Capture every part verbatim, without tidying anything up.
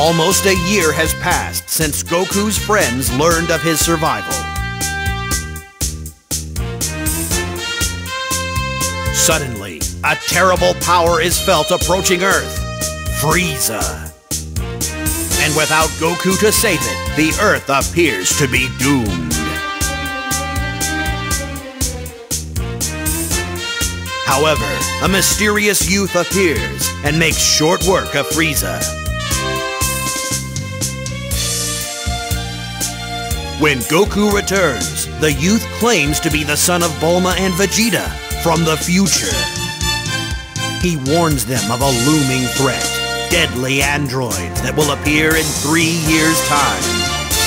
Almost a year has passed since Goku's friends learned of his survival. Suddenly, a terrible power is felt approaching Earth, Frieza. And without Goku to save it, the Earth appears to be doomed. However, a mysterious youth appears and makes short work of Frieza. When Goku returns, the youth claims to be the son of Bulma and Vegeta from the future. He warns them of a looming threat, deadly androids that will appear in three years' time.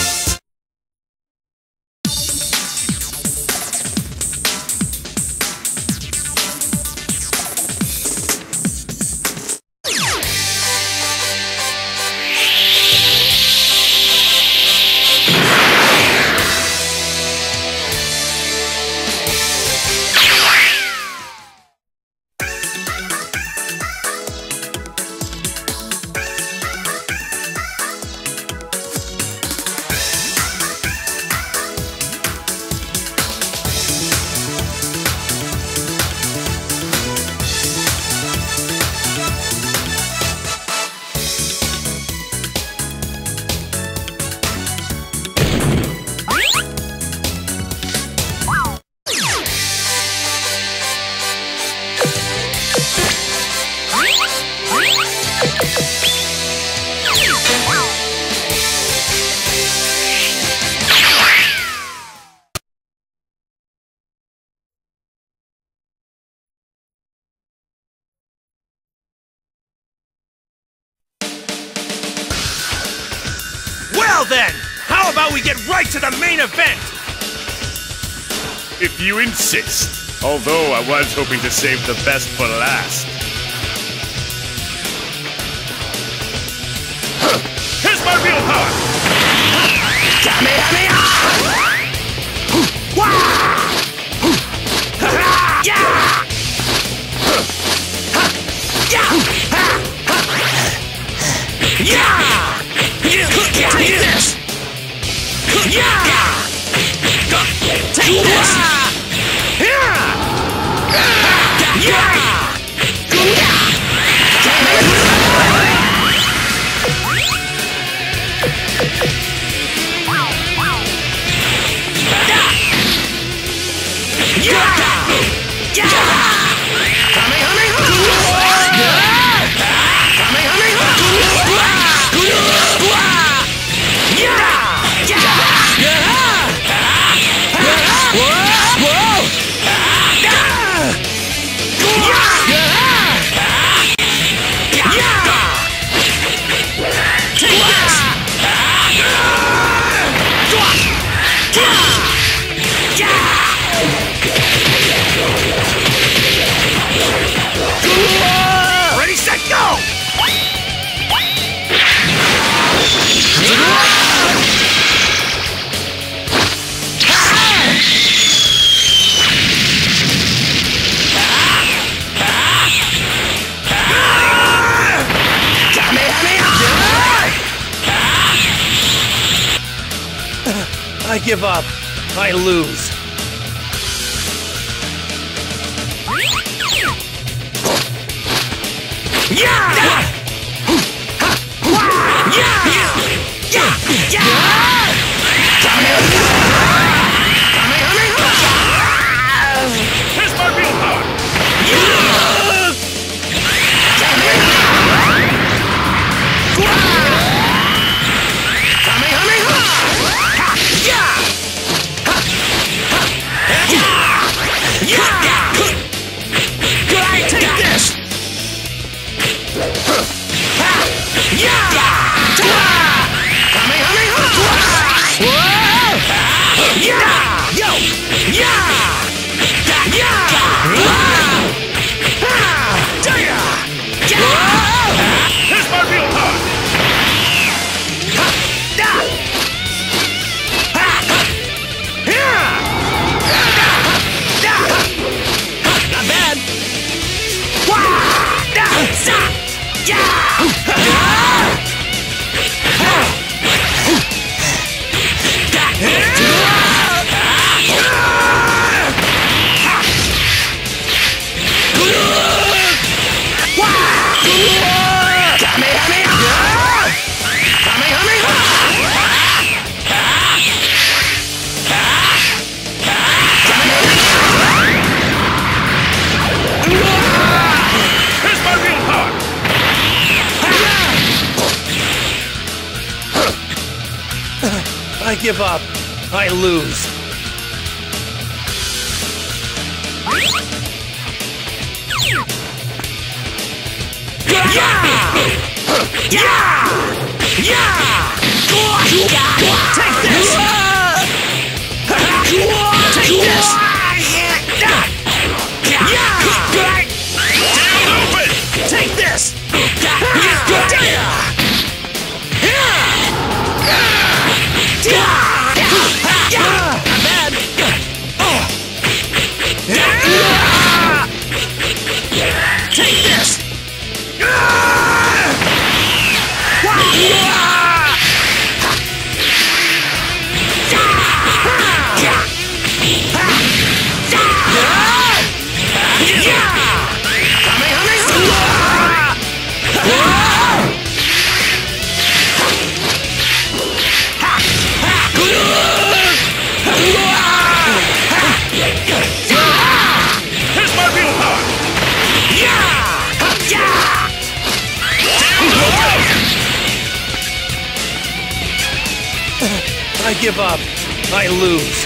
Well then, how about we get right to the main event? If you insist. Although I was hoping to save the best for last. Here's my real power! Kamehameha! Take this! Take this! Ready, set, go! I give up. I lose. Here's my real power! Take this! Here's my real power! Not bad! give up. I lose. Yeah! Yeah! Yeah! Take this! Take this! Yeah! Down open! Take this! Take this! Here's my real power! I give up. I lose.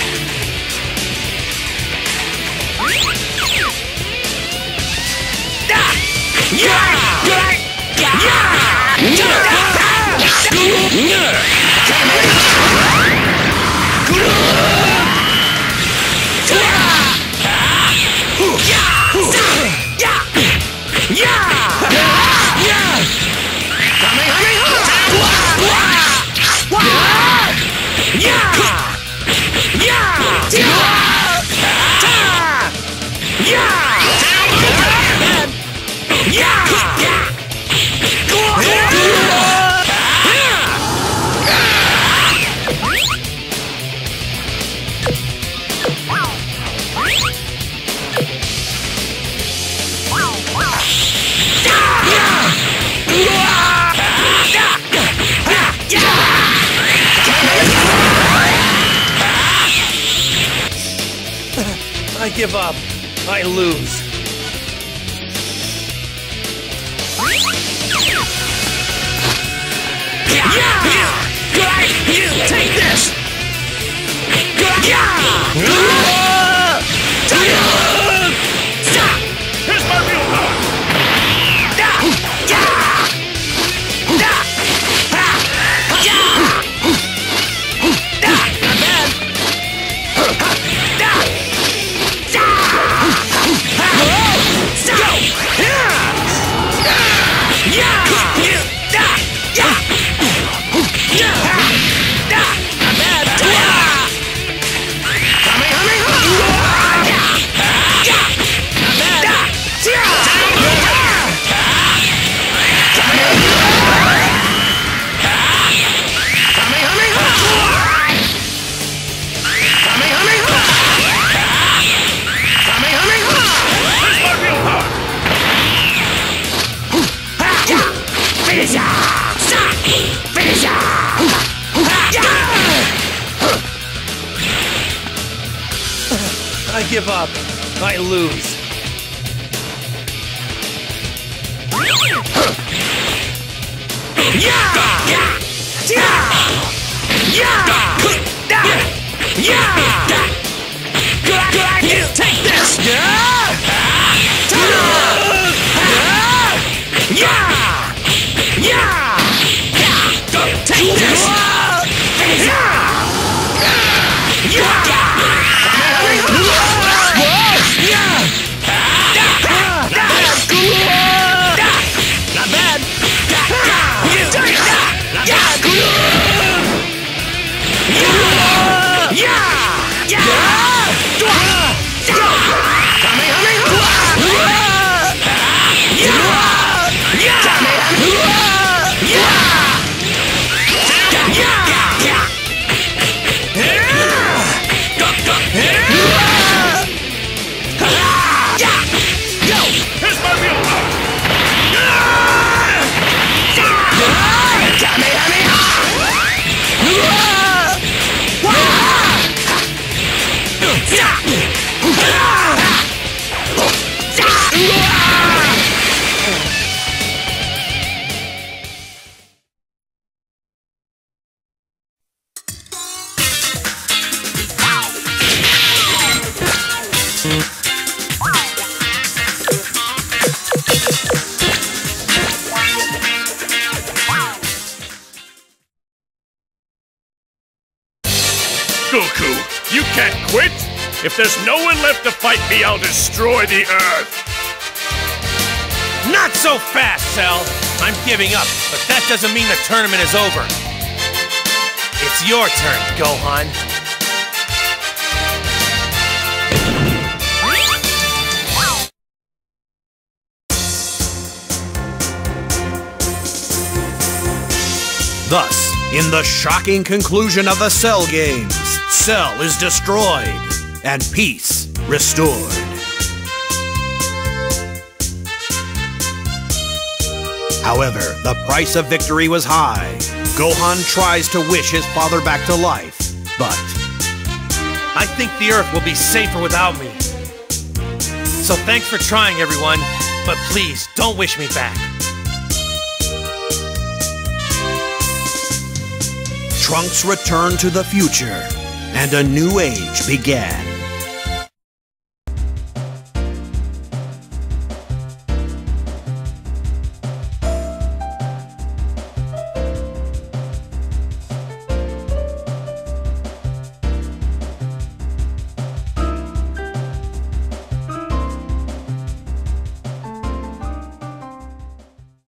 I give up. I lose. Take this! Here's my real power! I give up. I lose. Take this! Take this! can't quit? If there's no one left to fight me, I'll destroy the Earth! Not so fast, Cell! I'm giving up, but that doesn't mean the tournament is over. It's your turn, Gohan. Thus, in the shocking conclusion of the Cell games, Cell is destroyed and peace restored. However, the price of victory was high. Gohan tries to wish his father back to life, but... I think the Earth will be safer without me. So thanks for trying, everyone, but please, don't wish me back. Trunks returned to the future, and a new age began.